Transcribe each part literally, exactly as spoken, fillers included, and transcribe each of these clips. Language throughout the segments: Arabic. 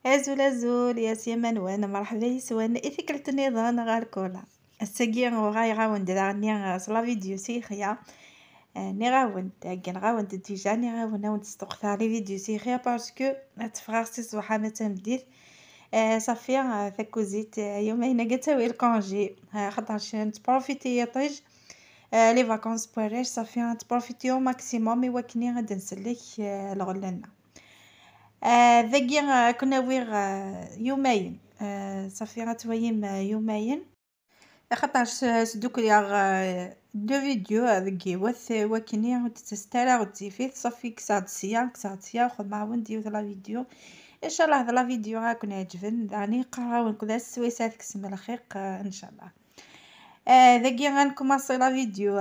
Azul azul يا سيمانوان مرحبا يسوان إثكلت النظام غير كولا الساقي غاي غاوند داغني صلا فيديو سيخيا ني غاوند كان غاوند ديجا ني غاوند ناوند تستقطع لي فيديو سيخيا باسكو تفغارسي صباحا ما تمديت صافي ثاكوزيت يومين قتاوي الكونجي خاطرش نتبروفيتي يا طيج لي فاكونس بوراج صافي نتبروفيتيو ماكسيموم يوكني غادي نسلك الغلنا ذاكي كنا ويغ يومين صافي غتويم يومين خاطرش سدوك ياغ دو فيديو ذاكي وث وكني تستالا غتزيفيت صافي كساد سيا كساد سيا خذ معاون ديو لا فيديو ان شاء الله هذا لا فيديو راكم عجبن يعني قراو كذا السويسات كسم الخيق ان شاء الله ذاكي غنكماصي لا فيديو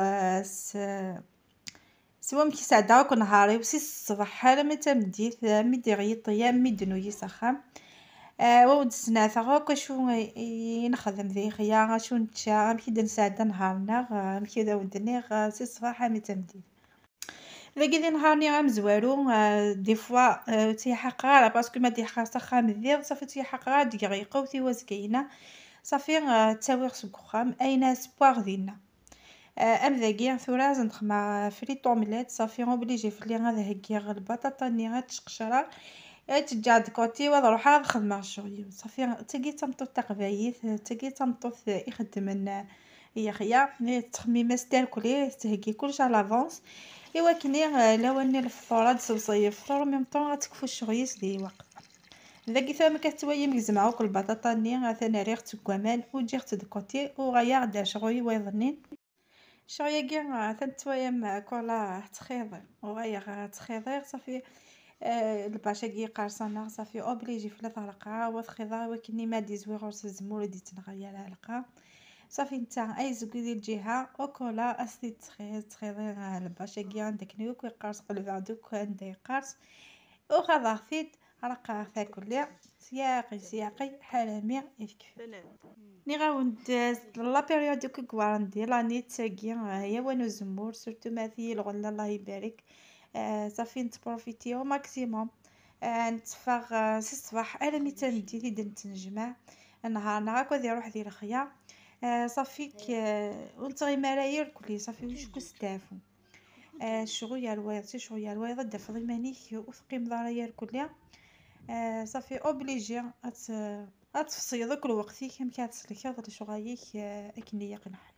سوا مكي ساعده كون نهاري وسي الصباح حاله ما تمديت ميدي غيطيا ميدي نوي سخام أه وود السناثه غوك شو نخدم ذي خيا شو نتشا مكي نساعده نهارنا مكي داودني سي الصباح ما تمديت ذاكي ذي نهارني غمزوالو دي فوا تيحقا باسكو ما ديحقا سخام ذي صافي تيحقا دقيقه وتيواز كاينه صافي تساوي خصك خام اين سبوار ديالنا ام ذاكي ثورا نخدم فريت اومليت صافي اوبليجي فلي غادا هكي غ البطاطا ني غتشقشرا تجا كوتي ونروح نخدم الشغل صافي تاكي تمطو تقبايث تاكي تمطو يخدم هي خيا التخميمه ستالكولي تهكي كلشي على لافونس ايوا كني لواني الفطور تصوصي الفطور ميم طون غتكفو الشغل لي وقت ذاكي ثما كتويم يجمعوك البطاطا ني غاثنا ريغ تكومان وتجي تد كوتي وغيا غدا شغل ويظنين شويه كاع تنتويم كولا تخيض وغيا تخيضير صافي أه الباشا كي قارصنا صافي اوبليجي في الطرقه وتخيضا وكني ما دي زوير الزمور دي تنغيا العلقه صافي نتا اي زوج ديال الجهه وكولا اسي تخيض تخيضير الباشا كي عندك نيوك يقارص قلب عندك عندي قارص وخذا فيت رقا تاكل سياقي سياقي حرامي يكفي ني غاوند لا بيريود دوك كواراندي لاني تاكي هي وانو زمور سورتو ماثي الغلا الله يبارك آه صافي نتبروفيتيو ماكسيموم آه نتفاغ آه سي الصباح انا مي تندي تيد نتنجمع النهار هاكا دي روح ديال الخيا آه صافي آه ونت غي مراير كلي صافي واش كستافو آه شغل الوايض سي شغل الوايض دافضي مانيك وثقي مضارير كلها آه صافي اوبليجي ات اتفصي ذاك الوقت كيما كتسلك هذا الشغايك اكنيه قنح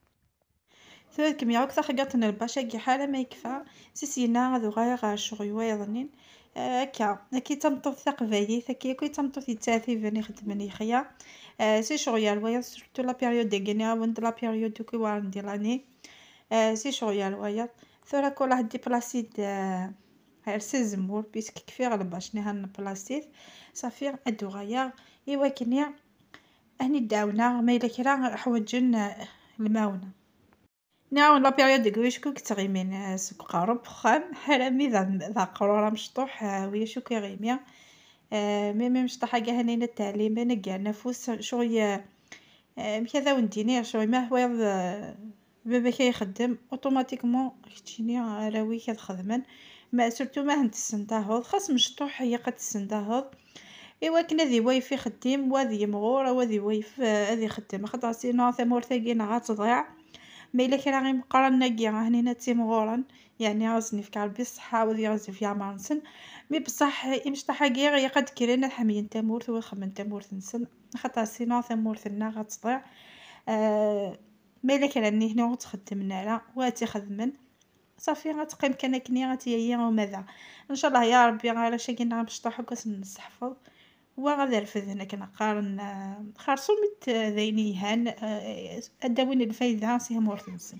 ثلاث كمية وقت خقاتنا الباشا كي حاله ما يكفى سيسينا هذو غير شغل ويظنين هكا كي تمطو ثقبايي ثكي كي تمطو تاثي فاني خدمني خيا سي شغل الوايض سورتو لا بيريود ديالنا وند لا بيريود كي وارن ديالاني سي شغل الوايض ثورا كل واحد ديبلاسيد هير سي زمور بيسك كفي غلب باش نهان بلاصيت صافي ادو غيا ايوا كنيا اني داونا ما الا كرا حوجن الماونه ناون لا بيريود ديك واش كنت تغيمين سوق قرب خام حرامي ذا ذا قرورة مشطوح ويا شو كيغيميا مي مي مشطوح حاجه هنينا التعليم انا كاع نفوس شويه كذا ونديني شويه ما هو بابا كيخدم اوتوماتيكمون كتجيني راوي كتخدمن ما سورتو ما هند السندهوض خاص مشطوح هي قد السندهوض ايوا كنا ذي وايف يخدم وذي مغور وذي وايف هذي يخدم خاطر سينو ثمور ثاقينا غتضيع ما الا كان غير مقارنه كاع هنينا تيمغورا يعني غازني في كالبي الصحه وذي غازي في عمرنسن مي بصح مشطح كاع هي قد كرينا حميين تمورث وخمن تمورث نسن خاطر سينو ثمورثنا غتضيع أه ما الا كان هنا تخدمنا لا واتي خدمن صافي غتقيم كان كني غتي هي وماذا ان شاء الله يا ربي على شاكينا مشطح وكاس نستحفظ وغادي رفد هنا كنقارن خارصو مت ذيني هان اداوين الفايده سي مورثنسن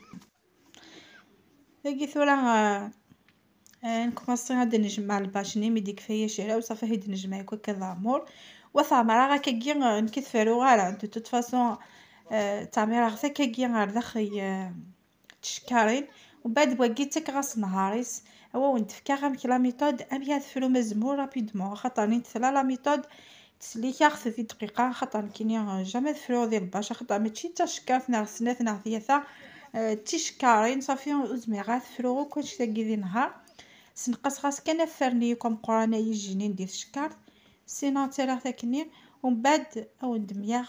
هاكي ثورا نكمصي غادي نجمع الباشني مي ديك فيا شيرا وصافي هيد نجمع كذا امور وثمره غا كي نكثفرو غالا دو توت فاصون تعمير غا كي غير دخي تشكارين وبعد بوكيتك غاس نهاريس هو ونتفكا غا لا ميثود ام يثفلو مزمور رابيدمون خاطر تثلا لا ميثود تسليك ياخذ في دقيقه خاطر كيني جامي ثفلو ديال الباشا خاطر ماشي تشكارتنا سناتنا ثلاثه تشكارين صافي وزمي غاثفلو كلشي تاكي ذي نهار سنقص خاص كان فرني كوم قرانا يجيني ندير شكار سينا ترى تاكنين ومن بعد او دمياغ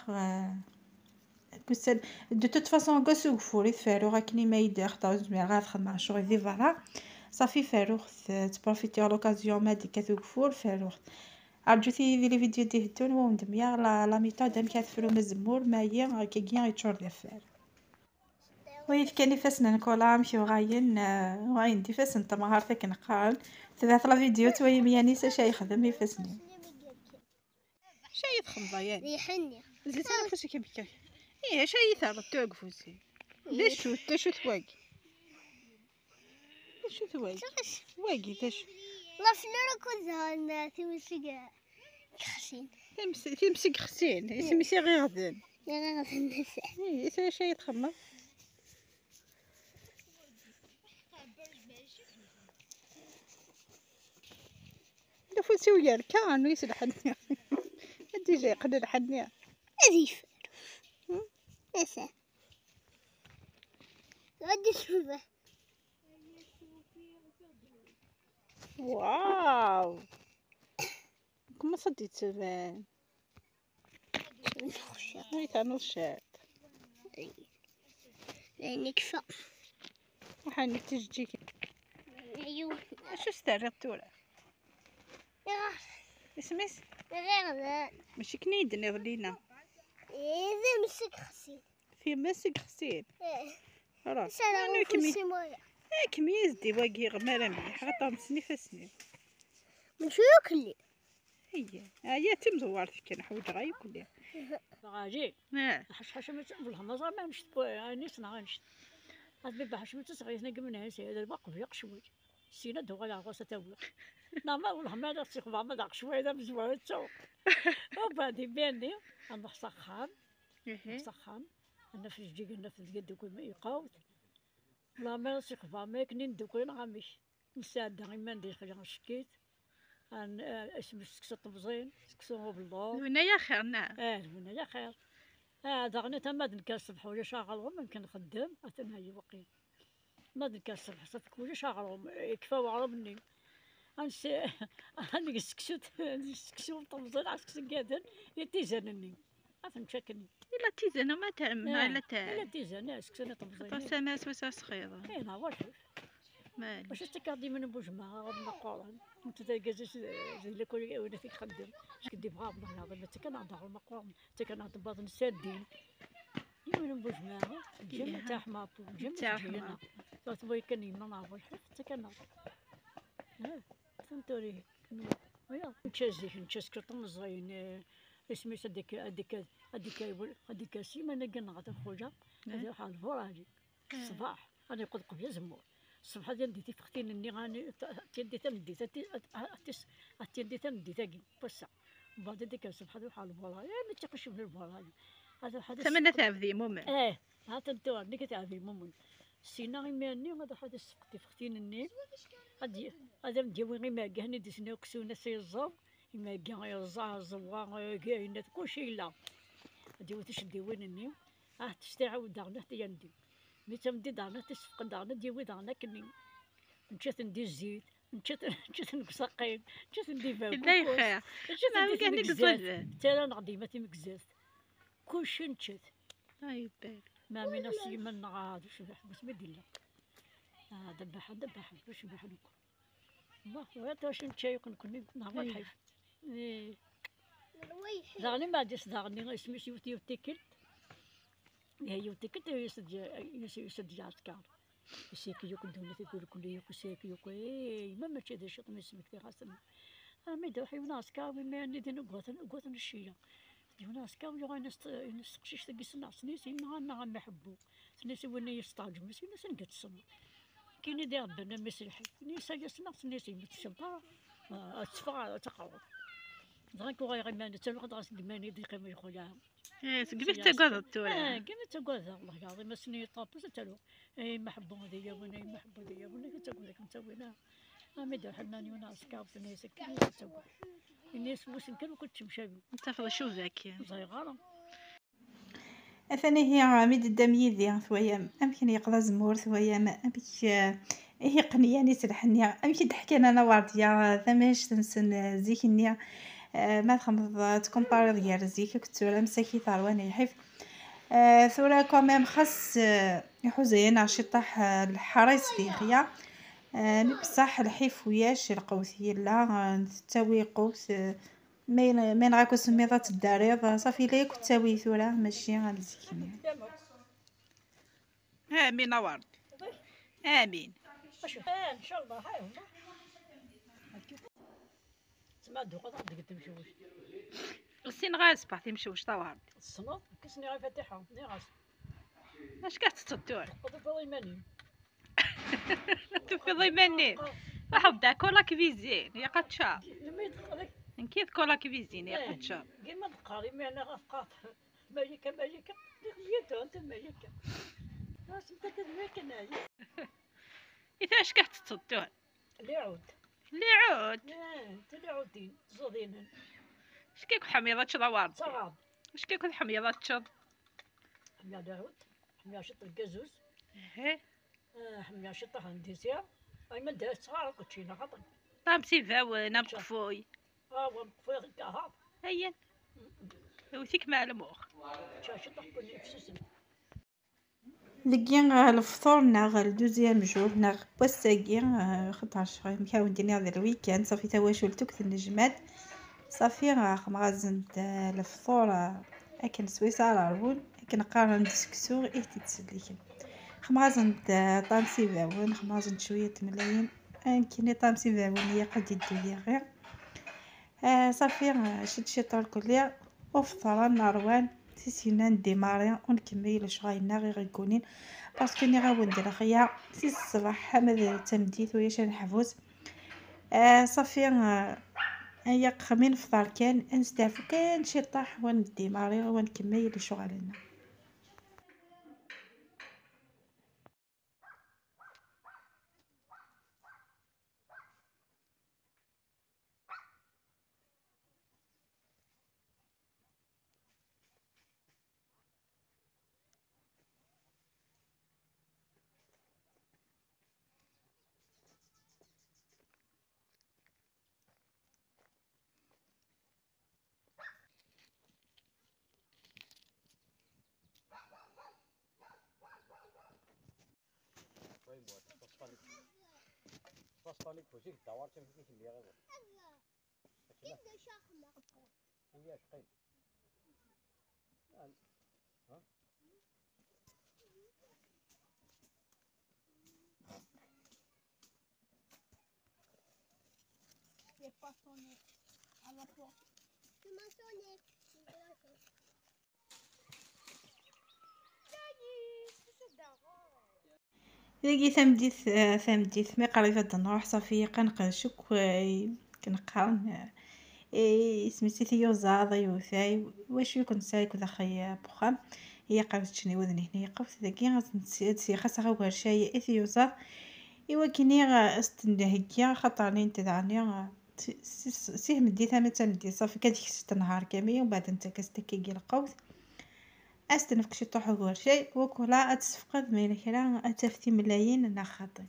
كسل دو توت فاصون كاسو فوري فارو غاكني ما يدير خطاو دمياغ غا تخدم شغل دي فوالا صافي فاروق تبروفيتي لوكازيون ما ديك كفور فاروق ارجوتي دي لي فيديو دي هدون و دمياغ لا لا ميثود ام كاتفرو مزمور مايا كيغيان يتشور دافار ويف كاني فاسنا نكولا مشيو غاين غاين دي فاسن تمهار تاك نقال ثلاث لا فيديو توي مياني سا يخدم يفاسني شاي تخمضا يعني ريحني زيت انا فاش كيبكي ايه شاي ثار توقفوسي دشو دشو تواقي دشو تواقي واقي دشو لا فلورا كوزان تمسك خشين تمس تمسك خسين يسمي غير غدن لا غير الناس ايه شاي تخمم فوتي ويا الكان ويسلحني انت جاي قد لحني اديف نسا غادي شوفه واو كما صديت سبان هاي تاع نوشات نكفى وحاني تجيك ايوه شو استعرض تورا اسميس غير ماشي كنيد نغلينا اذا مسك خسين في مسك خسين راه انا كمي ايه كميز دي واقي غمارة مليح غطا مسني فاسني من شو ياكلي هي هي تم زوارتك كان حوج غاي كلها غاجي اه حش حش ما والله ما زال ما نشط اني صنع غنشط هاد بحش ما تسغيثنا قمنا هسه هذا الوقف يقشوي سينا دو غلا غوسه تاوي نعم والله ما داك سيخ ما داك شويه دا بزوار تو وبعدي بيني انا سخان سخان انا في الجيك انا في اليد كل ما يقاوت لا ما سيخ ما كنين دوكين غامش مساعده غير ما ندير حاجه شكيت ان اسم سكسو طبزين سكسو بالله هنايا خير نعم اه هنايا خير اه دغني تما نكا الصبح ولا شاغلهم يمكن نخدم حتى هي وقيل ما نكا الصبح صافي ولا شاغلهم يكفاو عربني انس انا سكسو سكسو طبزين على سكسو قادن يتيزنني افهم شكني الا تيزنا ما تعمل الا تاع الا تيزن سكسو طبزين طاسه وسا صغيره اي نا واش مالي واش تكادي من بوجمع غادي قران انت تلقى زي لكل وانا فيك خدم اش كدي بغا والله العظيم حتى كنهضر المقران حتى كنهضر باطن سادين من بوجمع جمع تاع حماطو جمع جينا تبغي كني ما نعرفش حتى كنهضر اه فهمتوني ويا نتشازيك نتشاسك طمزين اسمي هذيك هذيك هذيك هذيك سيمانه كنغادي خوجا هذا حال فراجي الصباح انا قد قبل زمور الصبح ديال ديتي فختين اني غاني تيدي تندي تي تيدي تندي تاكي بس بعد ديك الصبح ديال حال فراجي ما تيقش من الفراجي هذا حدث تمنى تعبدي مؤمن اه ها تنتو عندك تعبي مؤمن سينا غيماني هذا حدث فختي فختين اني غادي هذا مديوي غير ما كهني ديسنا كسونا سيزاب ما كان يرزع زوا كاينات كلشي لا ديو تشدي وينني اه تستعاود دارنا حتى يندي مي تمدي دارنا تسفق دارنا ديوي دارنا كني مشات ندير الزيت مشات مشات نقصقين مشات ندير باكو لا خير مشات كان ندير نقصد حتى انا نغدي ما تمكزات كلشي نشات اي بالك ما من نفسي من غاد شبح بس ما دير اه دبح دبح باش بحالك الله ويا واش نتشاي كنكون نهار الحيف ايه داغني ما جاش داغني اسمي شي يوتي يوتيكل هي يوتيكل يسد يسد جاسكار يسيك يوك دوني تقول كل يوك سيك يوك اي ما ماشي هذا الشيء ما اسمك في راسنا انا دوحي وناس كاو ما ندي نقوت نقوت الشيا دي ناس كاو يو ناس ناس قشيش تقي سنا سنيسي ما ما نحبو سنيسي وين يستعجب مسي ناس نقت سنا كاين دي ربنا مسيحي نيسا يسنا سنيسي متشبا اتفقع تقعد دغيا غير غير ما نتلقى راس كماني دي قيمه يخويا ايه سقبيت تقعد تورا اه كيما تقعد والله العظيم ما سني طابس تلو اي محبو هذيا وانا محبو هذيا وانا كتقول لك متوينا ما دار حناني وناس كاوت ناس كي تقول الناس واش كانوا كنت مشابي انت فضل شوف ذاك صغيره اثني هي عميد الدمي ذي ثويا امكن يقضى زمور ثويا ما امك هي قنياني سرحني امك ضحكنا انا وارديا ثماش تنسن زيكني آه ما تخمض تكومباري ديال زيك كتورا مساكي ثروان يحيف آه ثورا كوميم خاص آه يحوزين عشي طاح الحريص ليغيا آه بصح الحيف وياش القوسي لا تساوي قوس آه مين مين غاكو سميضات الداريض صافي لا كتساوي ثورا ماشي غنزكي. امين ورد امين ان شاء الله. هاي هما تسمع دوقة عندك تمشوش السين غاز باغتي مشوش طوارد الصنوط كسني غير فاتحة ني غاز اش كتتصدور قضي فضي ماني تفضي مني واحد دا كولا كويزين يا قدشا لما يدخلك نكيد كولا كويزين يا قدشا كيما تقاري مي انا غافقات ملكة ملكة ديك بيتو انت ملكة ناس انت تدويك انايا اذا اش كتتصدور اللي عود اللي عود انت اللي عودين زودين اش كيكون حميضة طوارد صغار اش كيكون حميضة تشض حميا داود حميا شط الكازوز ايه حميا شط هندسية اي من داس صغار كوتشينا خاطر طامسي فاونا مقفوي ها هو مقفوي الكهرب هيا وثيك مع المخ شاشة تحكي نفسسن لقين الفطور ناغ الدوزيام جور ناغ بوساقين خطاش مكاون ديني هذا الويكاند صافي تواشل توكت النجمات صافي خمغازن الفطور اكن سويسة على رون اكن قارن دسكسور ايه تتسليكن خمغازن طامسي فاون خمغازن شوية ملايين كيني طامسي فاون هي قد يدو غير آه صافي شد شطور كليا وفطرا ناروان سيسينا نديماري ونكمل شغاينا غير غيكونين باسكو ني غاوندير خيا سي الصباح ماذا تمديت وياش نحفوز آه صافي آه هيا خمين فطار كان نستعفو كان شي طاح ونديماري ونكمل شغلنا. فاصفانيك فوزيك الدوار تمشي كي مليغ هذا كده شخمة هي شقيت ها C'est pas sonné. À la fois. Tu m'as sonné. لقي ثمديث ثمديث مي قريبة نروح صافي كنقشك كنقارن سميتي ثيو زاض يوثاي واش يكون سايك ذا خيا بخام هي قربت شني وذني هنا قفت ذاكي غتنسي خاصها غير شاي اثيو زاض ايوا كيني استنهكيا خاطرني انت دعني سيه مديتها متى مدي صافي كتكست نهار كامل ومن بعد انت كستكيكي القوس استنفك شي طوح غير شيء وكلا اتسفقد مين كرا اتفتي ملايين انا خاطي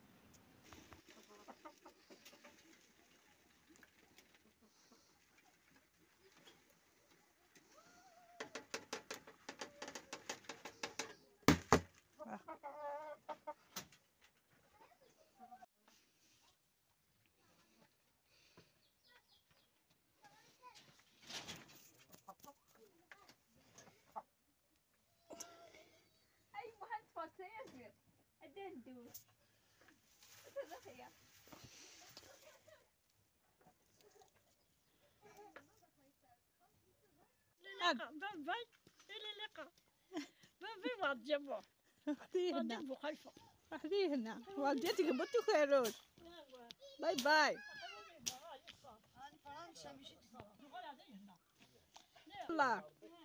بان باي الى لقاء بان باي واحد جابوه اختي هنا غادي خايفه اختي هنا والدتك بنتو خيروش باي باي الله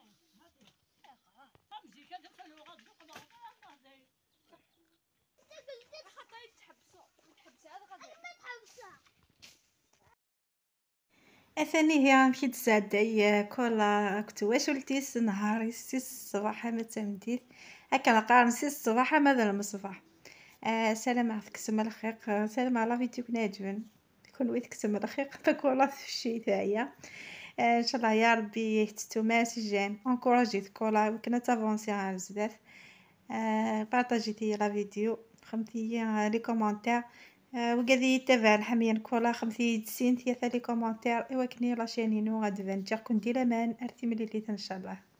اثاني هي مشيت تسعداي كولا كنت واش ولتيس نهاري سي الصباح ما تمديت هكا نقارن سي الصباح ماذا المصباح آه سلام عليك سما الخير سلام على فيديو ناجون كون ويت كتم رخيق فكولا في الشي تاعيا. آه، ان شاء الله يا ربي يتتو ماسي جيم انكوراجي كولا وكنا تافونسي على بزاف. آه، بارطاجيتي لا فيديو خمتي آه، لي كومونتير. آه، وقاذي يتابع الحميان كولا خمتي تسين ثلاثة لي كومونتير ايوا كني لاشينينو غادي نجا كون ديلا مان ارتي ملي ان شاء الله.